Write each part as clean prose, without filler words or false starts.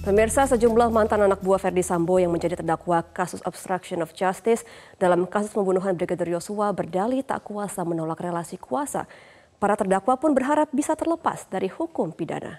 Pemirsa, sejumlah mantan anak buah Ferdy Sambo yang menjadi terdakwa kasus obstruction of justice dalam kasus pembunuhan Brigadir Yosua berdalih tak kuasa menolak relasi kuasa. Para terdakwa pun berharap bisa terlepas dari hukum pidana.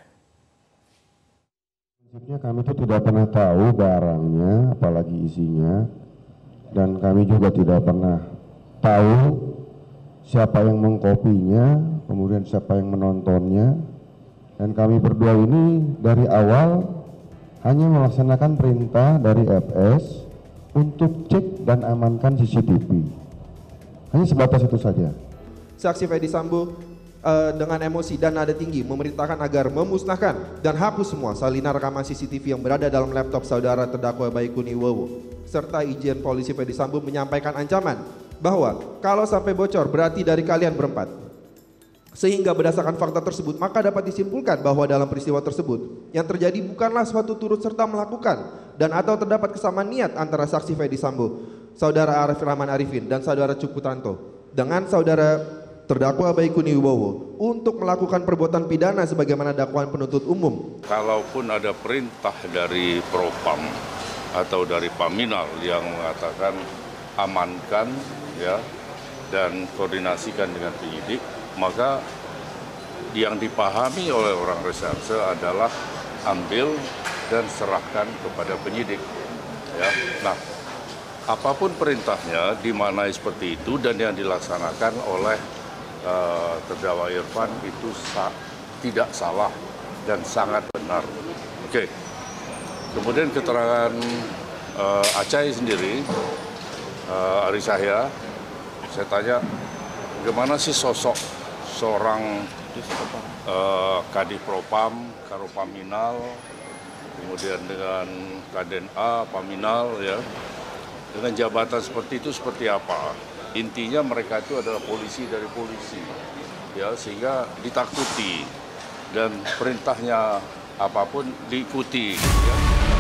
Prinsipnya kami itu tidak pernah tahu barangnya, apalagi isinya, dan kami juga tidak pernah tahu siapa yang mengkopinya, kemudian siapa yang menontonnya, dan kami berdua ini dari awal hanya melaksanakan perintah dari FS untuk cek dan amankan CCTV. Hanya sebatas itu saja. Saksi Ferdy Sambo dengan emosi dan nada tinggi memerintahkan agar memusnahkan dan hapus semua salinan rekaman CCTV yang berada dalam laptop saudara terdakwa Baikuni Wowo. Serta Irjen Polisi Ferdy Sambo menyampaikan ancaman bahwa kalau sampai bocor berarti dari kalian berempat. Sehingga berdasarkan fakta tersebut maka dapat disimpulkan bahwa dalam peristiwa tersebut yang terjadi bukanlah suatu turut serta melakukan dan atau terdapat kesamaan niat antara saksi Ferdy Sambo, saudara Arif Rahman Arifin dan saudara Cuk Putranto dengan saudara terdakwa Baikuni Wibowo untuk melakukan perbuatan pidana sebagaimana dakwaan penuntut umum. Kalaupun ada perintah dari Propam atau dari Paminal yang mengatakan amankan ya dan koordinasikan dengan penyidik, maka yang dipahami oleh orang reserse adalah ambil dan serahkan kepada penyidik. Ya. Nah, apapun perintahnya dimaknai seperti itu dan yang dilaksanakan oleh terdakwa Irfan itu tidak salah dan sangat benar. Oke. Kemudian keterangan Acai sendiri, Ari Cahya, saya tanya, bagaimana sih sosok seorang Kadif Propam, Karopaminal, kemudian dengan Kaden-A, Paminal, ya, dengan jabatan seperti itu seperti apa? Intinya mereka itu adalah polisi dari polisi, ya, sehingga ditakuti dan perintahnya apapun diikuti. Ya.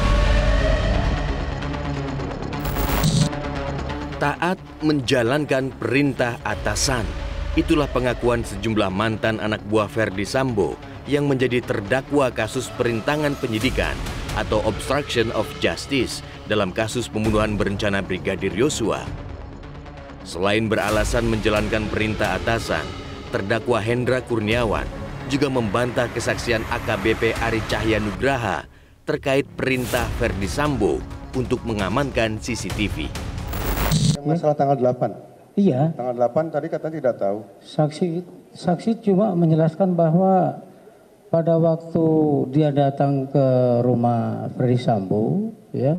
Taat menjalankan perintah atasan. Itulah pengakuan sejumlah mantan anak buah Ferdy Sambo yang menjadi terdakwa kasus perintangan penyidikan atau obstruction of justice dalam kasus pembunuhan berencana Brigadir Yosua. Selain beralasan menjalankan perintah atasan, terdakwa Hendra Kurniawan juga membantah kesaksian AKBP Ari Cahya Nugraha terkait perintah Ferdy Sambo untuk mengamankan CCTV. Masalah tanggal 8. Iya. Tanggal 8 tadi katanya tidak tahu. Saksi cuma menjelaskan bahwa pada waktu dia datang ke rumah Ferdy Sambo, ya,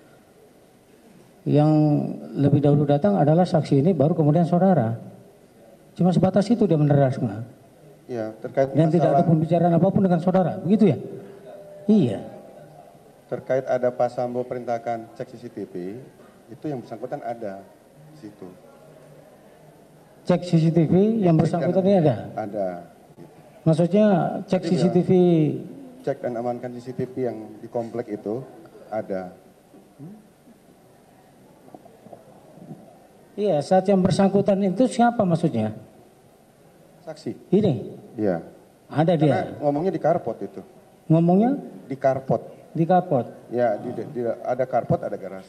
yang lebih dahulu datang adalah saksi ini, baru kemudian saudara. Cuma sebatas itu dia meneraskan. Iya, terkait dan tidak ada pembicaraan apapun dengan saudara, begitu ya? Iya. Terkait ada Pak Sambo perintahkan cek CCTV, itu yang bersangkutan ada di situ. Cek CCTV yang bersangkutan ini ada? Ada. Maksudnya cek jadi CCTV? Cek dan amankan CCTV yang di komplek itu ada. Iya, saat yang bersangkutan itu siapa maksudnya? Saksi. Ini? Iya. Ada dia? Karena ngomongnya di karpot itu. Ngomongnya? Di karpot. Di karpot? Ya, ada karpot, ada garasi.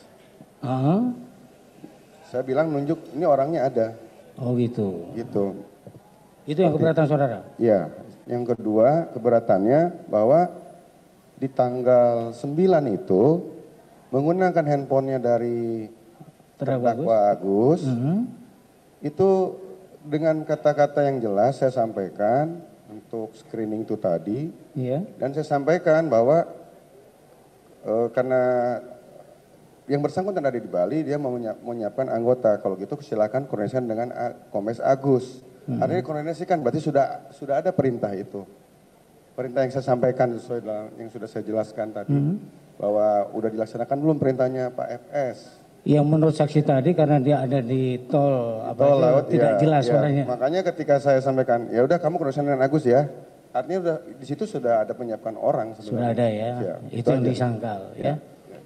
Saya bilang nunjuk, ini orangnya ada. Oh gitu. Gitu. Itu yang keberatan saudara? Iya. Yang kedua, keberatannya bahwa di tanggal 9 itu menggunakan handphonenya dari terdakwa Agus, itu dengan kata-kata yang jelas saya sampaikan untuk screening itu tadi, dan saya sampaikan bahwa karena yang bersangkutan ada di Bali, dia mau menyiapkan anggota, kalau gitu silakan koordinasikan dengan Kombes Agus. Artinya koordinasikan berarti sudah ada perintah itu, perintah yang saya sampaikan sesuai yang sudah saya jelaskan tadi, bahwa udah dilaksanakan belum perintahnya Pak FS. Yang menurut saksi tadi karena dia ada di tol, laut, tidak jelas suaranya. Makanya ketika saya sampaikan, ya udah kamu koordinasi dengan Agus ya. Artinya udah di situ sudah ada penyiapkan orang sebenarnya. Sudah ada ya. Itu yang disangkal ya.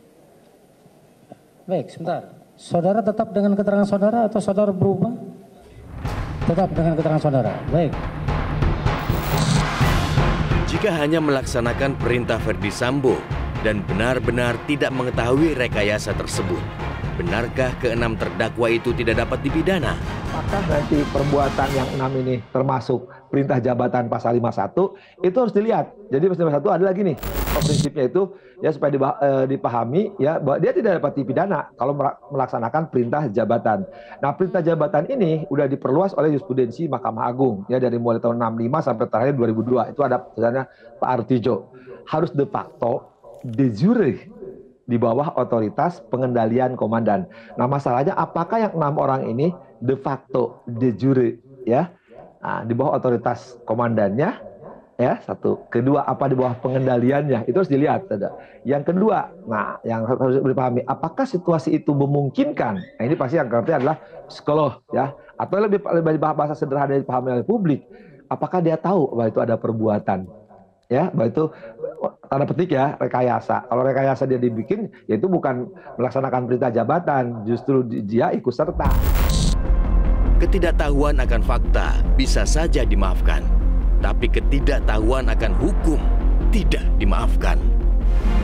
Baik, sebentar. Saudara tetap dengan keterangan saudara atau saudara berubah? Tetap dengan keterangan saudara. Baik. Jika hanya melaksanakan perintah Ferdy Sambo, dan benar-benar tidak mengetahui rekayasa tersebut. Benarkah ke-6 terdakwa itu tidak dapat dipidana? Apakah nanti perbuatan yang 6 ini termasuk perintah jabatan pasal 51, itu harus dilihat. Jadi pasal 51 ada lagi nih, prinsipnya itu ya supaya dipahami ya bahwa dia tidak dapat dipidana kalau melaksanakan perintah jabatan. Nah, perintah jabatan ini udah diperluas oleh jurisprudensi Mahkamah Agung ya dari mulai tahun 65 sampai terakhir 2002. Itu ada misalnya Pak Artijo. Harus de facto de jure di bawah otoritas pengendalian komandan. Nah, masalahnya apakah yang 6 orang ini de facto de jure ya di bawah otoritas komandannya ya, satu. Kedua, apa di bawah pengendaliannya, itu harus dilihat. Yang kedua, nah yang harus dipahami, apakah situasi itu memungkinkan? Nah, ini pasti yang artinya adalah psikolog ya, atau lebih bahasa sederhana dipahami oleh publik, apakah dia tahu bahwa itu ada perbuatan ya, bahwa itu tanda petik ya rekayasa. Kalau rekayasa dia dibikin, ya itu bukan melaksanakan perintah jabatan, justru dia ikut serta. Ketidaktahuan akan fakta bisa saja dimaafkan, tapi ketidaktahuan akan hukum tidak dimaafkan.